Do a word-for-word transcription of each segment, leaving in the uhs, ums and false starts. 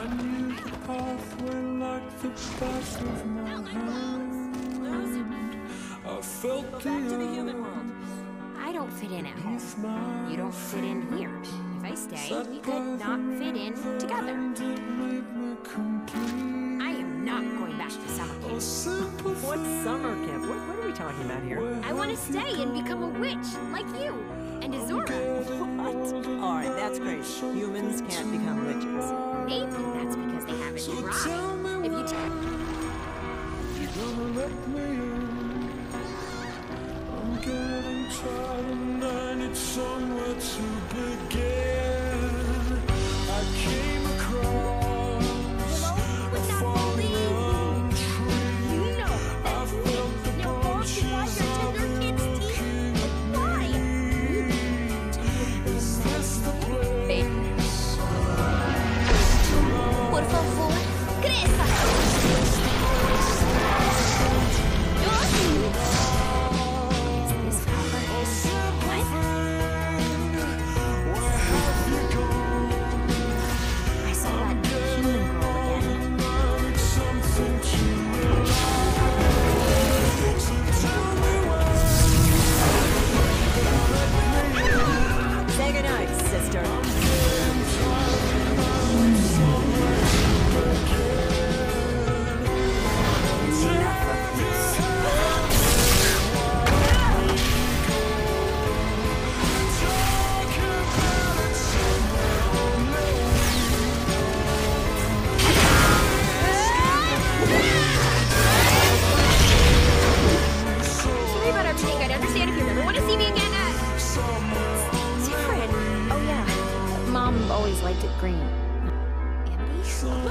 I knew the pathway like the back of my hand. I felt Go the back to the human world. I don't fit in at home. You don't fit in here. If I stay, we could not fit in together. I am not going back to summer camp. What summer camp? What, what are we talking about here? I want to stay and become a witch, like you, and Azura. What? All right, that's great. Humans can't become witches. Maybe that's because they haven't tried. If you tell You're gonna let me in. I'm getting tired and I need somewhere to begin. I came across a fallen tree. you know, I felt the branches of looking at me. Is this the place? por favor, cresça! Is this cover? What? Where have you gone? I saw that human girl again. I need something to rely on. So tell me where. Say goodnight, sister. Sorry about everything. I'd understand if you never want to see me again. Uh, it's different. Oh yeah, Mom always liked it green. Amity?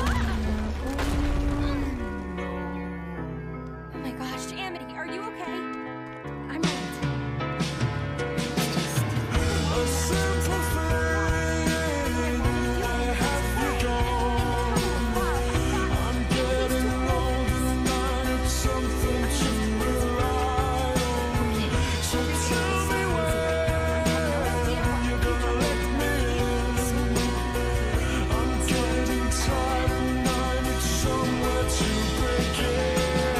Oh my gosh, Amity, are you okay? I'm right. It's just... A simple thing. Where have you gone? I'm getting old and I need something to rely on. So tell me where you're gonna let me in. I'm getting tired and I need somewhere to begin.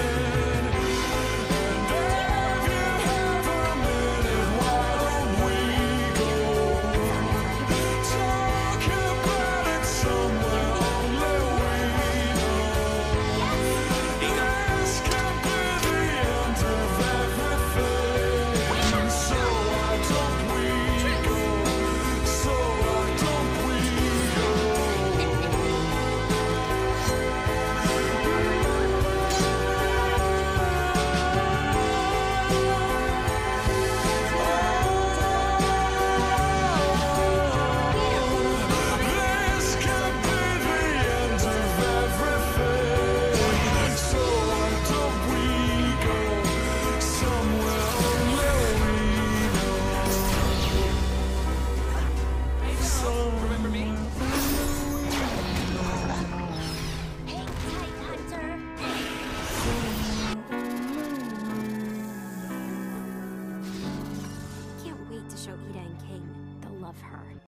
And if you have a minute, why don't we go talk about it somewhere only we know? This could be the end of everything. So why don't we go? So why don't we go? This could be the end of everything. So why don't we go somewhere only we know? Remember me? Hang tight, Hunter. Can't wait to show Ida and King. They'll love her.